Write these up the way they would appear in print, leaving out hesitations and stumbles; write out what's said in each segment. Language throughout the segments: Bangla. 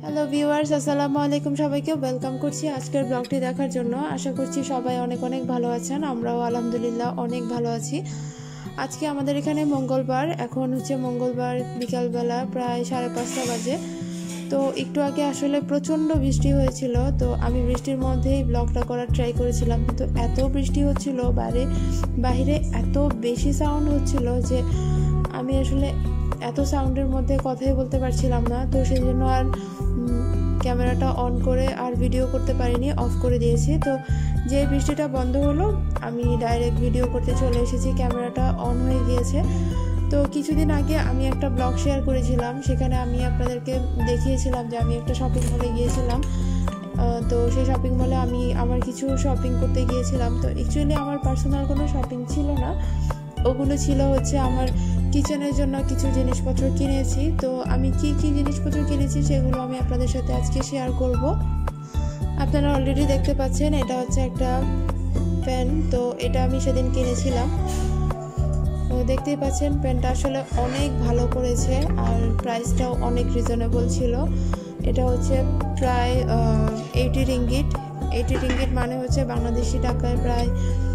হ্যালো ভিউয়ার্স, আসসালামু আলাইকুম। সবাইকে ওয়েলকাম করছি আজকের ব্লগটি দেখার জন্য। আশা করছি সবাই অনেক অনেক ভালো আছেন। আমরাও আলহামদুলিল্লাহ অনেক ভালো আছি। আজকে আমাদের এখানে মঙ্গলবার, এখন হচ্ছে মঙ্গলবার বিকালবেলা প্রায় 5:30 বাজে। তো একটু আগে আসলে প্রচণ্ড বৃষ্টি হয়েছিল, তো আমি বৃষ্টির মধ্যেই ব্লগটা করার ট্রাই করেছিলাম, কিন্তু এত বৃষ্টি হচ্ছিল, বাইরে এত বেশি সাউন্ড হচ্ছিল যে আমি আসলে এত সাউন্ডের মধ্যে কথাই বলতে পারছিলাম না। তো সেই জন্য আর ক্যামেরাটা অন করে আর ভিডিও করতে পারিনি, অফ করে দিয়েছি। তো যে বৃষ্টিটা বন্ধ হলো আমি ডাইরেক্ট ভিডিও করতে চলে এসেছি, ক্যামেরাটা অন হয়ে গিয়েছে। তো কিছুদিন আগে আমি একটা ব্লগ শেয়ার করেছিলাম, সেখানে আমি আপনাদেরকে দেখিয়েছিলাম যে আমি একটা শপিং মলে গিয়েছিলাম। তো সেই শপিং মলে আমি আমার কিছু শপিং করতে গিয়েছিলাম। তো অ্যাকচুয়ালি আমার পার্সোনাল কোনো শপিং ছিল না, ওগুলো ছিল হচ্ছে আমার কিচেনের জন্য কিছু জিনিসপত্র কিনেছি। তো আমি কি কি জিনিসপত্র কিনেছি সেগুলো আমি আপনাদের সাথে আজকে শেয়ার করব। আপনারা অলরেডি দেখতে পাচ্ছেন এটা হচ্ছে একটা পেন। তো এটা আমি সেদিন কিনেছিলাম। তো দেখতেই পাচ্ছেন পেনটা আসলে অনেক ভালো করেছে আর প্রাইসটাও অনেক রিজনেবল ছিল। এটা হচ্ছে প্রায় 80 রিঙ্গিট। 80 রিঙ্গিট মানে হচ্ছে বাংলাদেশি টাকায় প্রায়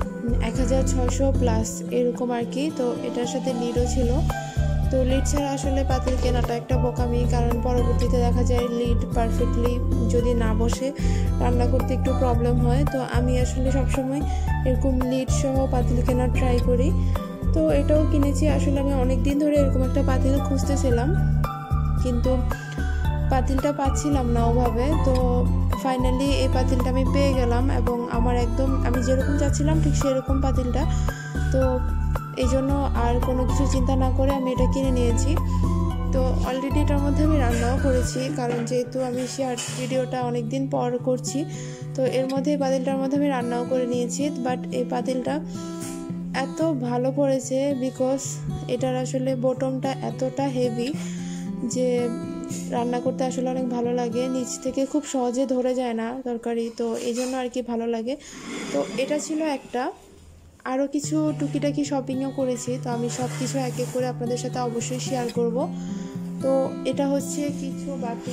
1600 প্লাস এরকম আর কি। তো এটার সাথে লিডও ছিল। তো লিড ছাড়া আসলে পাতিল কেনাটা একটা বোকামি, কারণ পরবর্তীতে দেখা যায় লিড পারফেক্টলি যদি না বসে রান্না করতে একটু প্রবলেম হয়। তো আমি আসলে সবসময় এরকম লিড সহ পাতিল কেনার ট্রাই করি। তো এটাও কিনেছি। আসলে আমি অনেক দিন ধরে এরকম একটা পাতিল খুঁজতেছিলাম, কিন্তু পাতিলটা পাচ্ছিলাম না ওভাবে। তো ফাইনালি এই পাতিলটা আমি পেয়ে গেলাম এবং আমার একদম আমি যেরকম চাচ্ছিলাম ঠিক সেরকম পাতিলটা। তো এই জন্য আর কোনো কিছু চিন্তা না করে আমি এটা কিনে নিয়েছি। তো অলরেডি এটার মধ্যে আমি রান্নাও করেছি, কারণ যেহেতু আমি শেয়ার ভিডিওটা অনেক দিন পর করছি, তো এর মধ্যে এই পাতিলটার মধ্যে আমি রান্নাও করে নিয়েছি। বাট এই পাতিলটা এত ভালো পড়েছে বিকজ এটার আসলে বটমটা এতটা হেভি যে রান্না করতে আসলে অনেক ভালো লাগে, নিচ থেকে খুব সহজে ধরে যায় না তরকারি। তো এই জন্য আর কি ভালো লাগে। তো এটা ছিল একটা। আরও কিছু টুকিটাকি শপিংও করেছি, তো আমি সব কিছু এক এক করে আপনাদের সাথে অবশ্যই শেয়ার করব। তো এটা হচ্ছে কিছু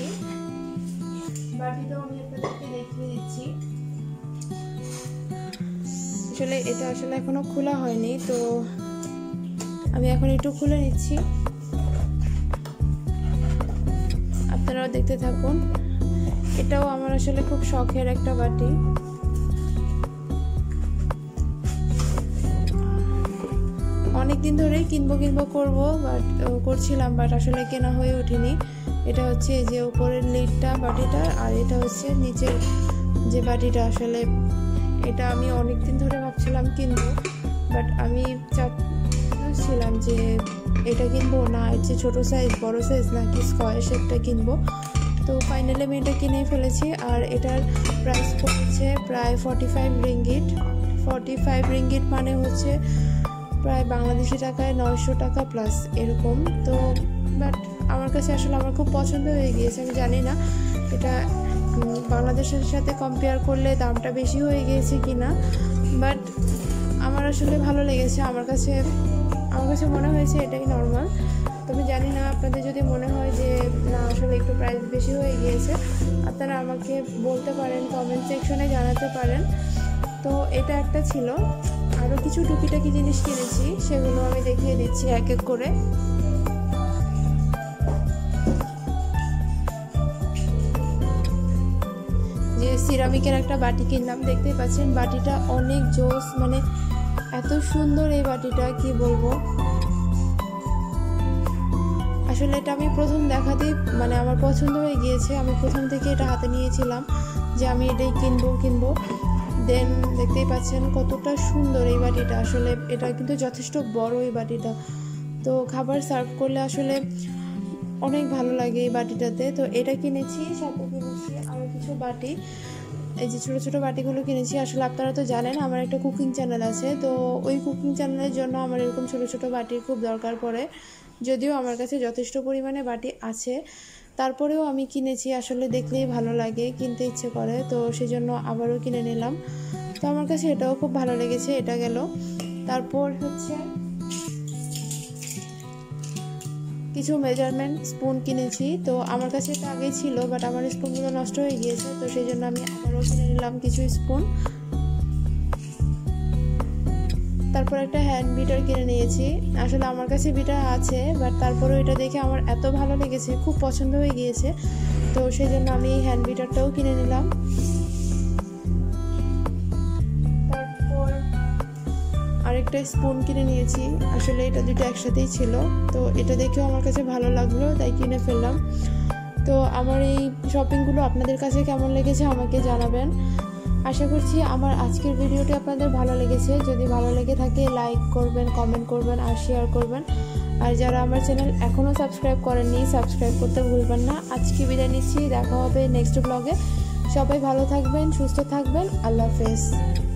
বাটিটাও আমি আপনাদেরকে দেখিয়ে দিচ্ছি। আসলে এটা আসলে এখনো খোলা হয়নি, তো আমি এখন একটু খুলে নিচ্ছি, আপনারাও দেখতে থাকুন। এটাও আমার আসলে খুব শখের একটা বাটি। অনেকদিন ধরেই কিনবো করছিলাম, বাট আসলে কেনা হয়ে ওঠেনি। এটা হচ্ছে যে উপরের লিডটা বাটিটার, আর এটা হচ্ছে নিচের যে বাটিটা। আসলে এটা আমি অনেকদিন ধরে ভাবছিলাম কিনবো, বাট আমি চাচ্ছিলাম যে এটা কিনবো না, এর যে ছোটো সাইজ বড় সাইজ নাকি স্কোয়ার শেপটা কিনবো। তো ফাইনালি আমি এটা কিনেই ফেলেছি। আর এটার প্রাইস পড়ছে প্রায় 45 রিঙ্গিট। 45 রিঙ্গিট মানে হচ্ছে প্রায় বাংলাদেশি টাকায় 900 টাকা প্লাস এরকম। তো বাট আমার কাছে আসলে আমার খুব পছন্দ হয়ে গিয়েছে। আমি জানি না এটা বাংলাদেশের সাথে কম্পেয়ার করলে দামটা বেশি হয়ে গিয়েছে কি না, বাট আমার আসলে ভালো লেগেছে। আমার কাছে মনে হয়েছে এটাই নর্মাল। তবে জানি না আপনাদের যদি মনে হয় যে না আসলে একটু প্রাইস বেশি হয়ে গিয়েছে, আপনারা আমাকে বলতে পারেন, কমেন্ট সেকশনে জানাতে পারেন। তো এটা একটা ছিল। আরও কিছু টুকিটাকি জিনিস কিনেছি, সেগুলো আমি দেখিয়ে দিচ্ছি এক এক করে। যে সিরামিকের একটা বাটি কিনলাম, দেখতেই পাচ্ছেন বাটিটা অনেক জোস, মানে এত সুন্দর এই বাটিটা কি বলবো। আসলে এটা আমি প্রথম দেখাতেই মানে আমার পছন্দ হয়ে গিয়েছে। আমি প্রথম থেকে এটা হাতে নিয়েছিলাম যে আমি এটাই কিনবো। দেন দেখতেই পাচ্ছেন কতটা সুন্দর এই বাটিটা। আসলে এটা কিন্তু যথেষ্ট বড় এই বাটিটা। তো খাবার সার্ভ করলে আসলে অনেক ভালো লাগে এই বাটিটাতে। তো এটা কিনেছি, সাথে কিনেছি আরও কিছু বাটি। এই যে ছোটো ছোটো বাটিগুলো কিনেছি। আসলে আপনারা তো জানেন আমার একটা কুকিং চ্যানেল আছে, তো ওই কুকিং চ্যানেলের জন্য আমার এরকম ছোটো ছোটো বাটির খুব দরকার পড়ে। যদিও আমার কাছে যথেষ্ট পরিমাণে বাটি আছে, তারপরেও আমি কিনেছি। আসলে দেখলেই ভালো লাগে, কিনতে ইচ্ছে করে, তো সেজন্য আবারও কিনে নিলাম। তো আমার কাছে এটাও খুব ভালো লেগেছে। এটা গেল। তারপর হচ্ছে কিছু মেজারমেন্ট স্পুন কিনেছি। তো আমার কাছে এটা আগেই ছিল, বাট আমার স্পুনগুলো নষ্ট হয়ে গিয়েছে, তো সেই জন্য আমি আবারও কিনে নিলাম কিছু স্পুন। তারপর একটা হ্যান্ড বিটার কিনে নিয়েছি। আসলে আমার কাছে বিটার আছে, বাট তারপরেও এটা দেখে আমার এত ভালো লেগেছে, খুব পছন্দ হয়ে গিয়েছে, তো সেই জন্য আমি হ্যান্ড বিটারটাও কিনে নিলাম। তারপর আরেকটা স্পুন কিনে নিয়েছি। আসলে এটা দুটো একসাথেই ছিল, তো এটা দেখেও আমার কাছে ভালো লাগলো, তাই কিনে ফেললাম। তো আমার এই শপিংগুলো আপনাদের কাছে কেমন লেগেছে আমাকে জানাবেন। আশা করছি আমার আজকের ভিডিওটি আপনাদের ভালো লেগেছে। যদি ভালো লেগে থাকে লাইক করবেন, কমেন্ট করবেন আর শেয়ার করবেন। আর যারা আমার চ্যানেল এখনও সাবস্ক্রাইব করেননি, সাবস্ক্রাইব করতে ভুলবেন না। আজকে বিদায় নিচ্ছি, দেখা হবে নেক্সট ব্লগে। সবাই ভালো থাকবেন, সুস্থ থাকবেন। আল্লাহ হাফেজ।